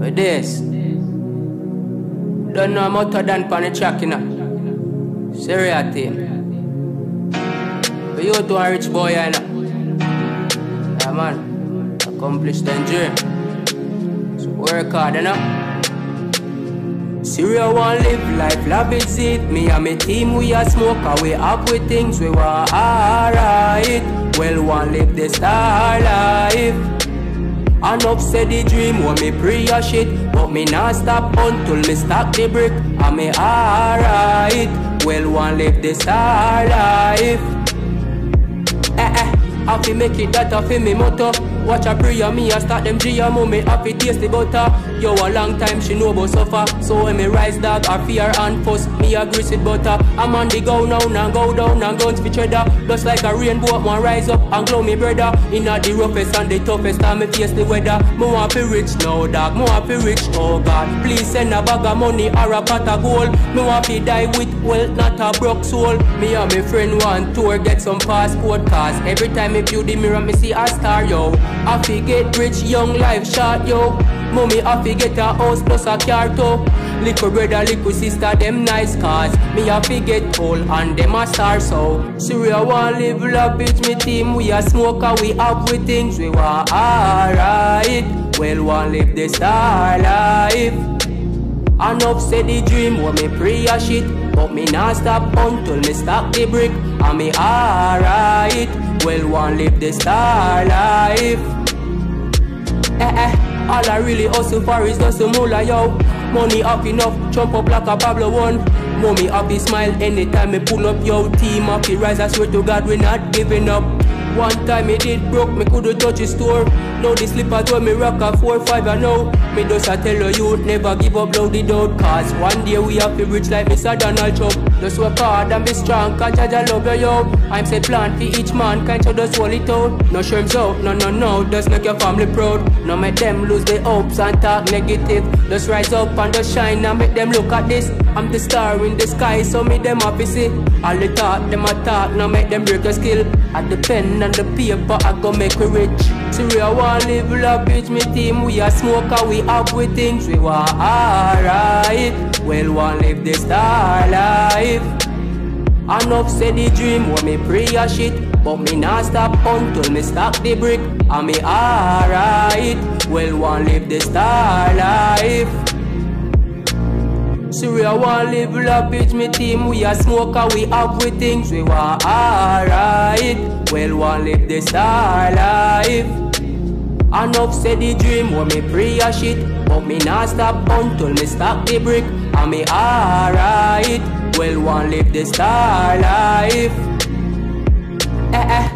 With this, don't know more than pan the track, you know. Serious thing. But you to a rich boy, you know. Yeah, man. Accomplish the dream. So work hard, you know. Syria want live life, love is it. Me and my team, we a smoke away up with things we want alright. Well, want live the star life. Enough said the dream, want me pray a shit. But me not stop until me stack the brick. And me alright. Well, want live the star life. I fi make it that a fi me motto. Watch a prayer me a start them G and mommy happy taste the butter. Yo, a long time she know about suffer. So when me rise dog I fear and fuss. Me a grease with butter. I'm on the go now and go down and guns for cheddar. Just like a rainbow man rise up and glow me brother. Inna the roughest and the toughest time me face the weather. Me want fi rich now dog, me want fi rich oh God. Please send a bag of money or a pot of gold. Me want fi die with wealth not a broke soul. Me and my friend want tour get some passport cars. Every time me view the mirror me see a star yo. I fi get rich, young life short, yo. Mommy, I fi get a house plus a car too. Little brother, little sister, them nice cars. Me, I fi get old and them a star so. Syria want live love, bitch, me team. We a smoker, we up with things we want alright. Well, want live the star life. Enough said the dream, want me pray a shit. But me not stop until me stack the brick. And me alright. Well, want live the star life. All I really hustle for is just a moolah, yo. Money up enough, jump up like a Pablo one. Mommy happy smile anytime me pull up, yo. Team happy rise, I swear to God we not giving up. One time me did broke, me couldn't touch a store. Now the slippers when me rock a 4-5 I know. Me just a tell you never give up loud the doubt. Cause one day we have to rich like Mr. Donald Trump. Just work hard and be strong, cause Jaja love you, yo. I'm say plan for each man, can't you just hold it out. No shrimps out, no, just make your family proud. No make them lose their hopes and talk negative. Just rise up and just shine and make them look at this. I'm the star in the sky, so me them happy see. All the talk, them a talk, now make them break a skill. At the pen and the paper, I go make we rich. Syria want live love, bitch, me team. We a smoker, we up with things we want alright. Well, want live the star life. Enough said the dream, want me pray a shit. But me not stop until me stack the brick. And me alright. Well, want live the star life. Syria want live love, bitch, me team. We a smoker, we up with things we want alright. Well, want live the star life. Enough said the dream, want me pray a shit. But me not stop until me stack the brick. And me alright. Well, want live the star life.